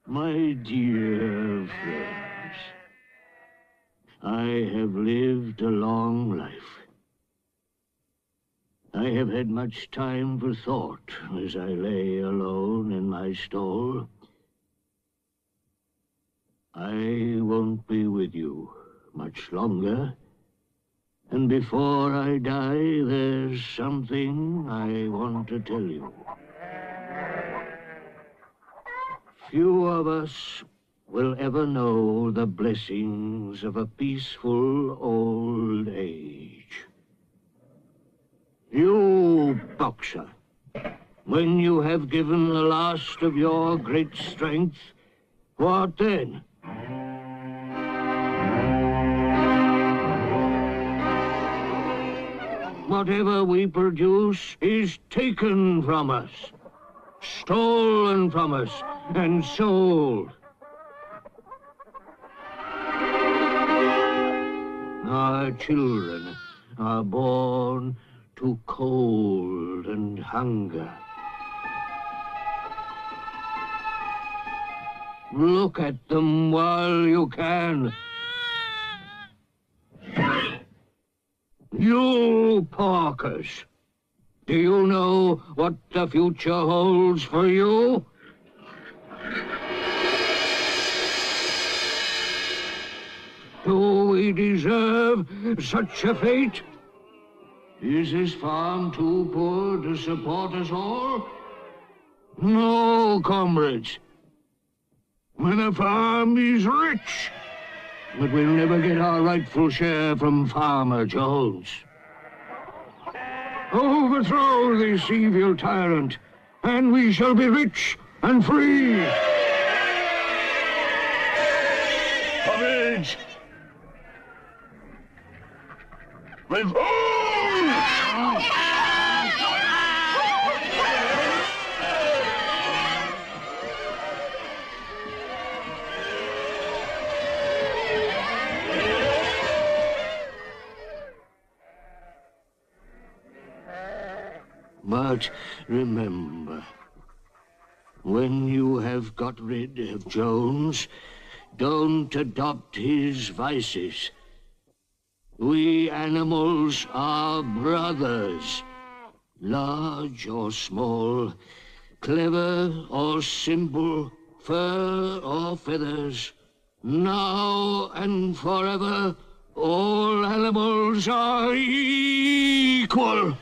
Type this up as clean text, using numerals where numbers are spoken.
My dear friends, I have lived a long life. I have had much time for thought as I lay alone in my stall. I won't be with you much longer. And before I die, there's something I want to tell you. Few of us will ever know the blessings of a peaceful old age. You, boxer, when you have given the last of your great strength, what then? Whatever we produce is taken from us, stolen from us, and sold. Our children are born to cold and hunger. Look at them while you can. You porkers, do you know what the future holds for you? Do we deserve such a fate? Is this farm too poor to support us all? No, comrades. When a farm is rich, but we'll never get our rightful share from Farmer Jones. Overthrow this evil tyrant, and we shall be rich and free. Courage! Revolt! But remember, when you have got rid of Jones, don't adopt his vices. We animals are brothers, large or small, clever or simple, fur or feathers. Now and forever, all animals are equal.